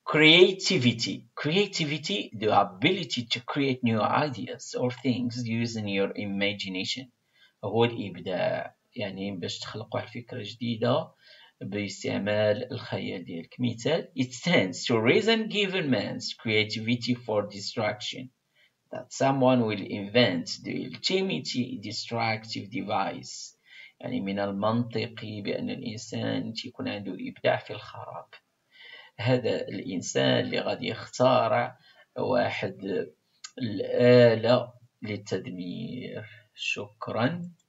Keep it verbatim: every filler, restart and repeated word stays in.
Creativity. Creativity, the ability to create new ideas or things using your imagination. هو الإبداع، يعني باش تخلق واحد الفكرة جديدة باستعمال الخيال ديالك. مثال: it stands to reason given man's creativity for distraction that someone will invent the ultimate destructive device. يعني من المنطقي بأن الإنسان يكون عنده إبداع في الخراب. هذا الإنسان اللي غادي يخترع واحد الآلة للتدمير. شكرا.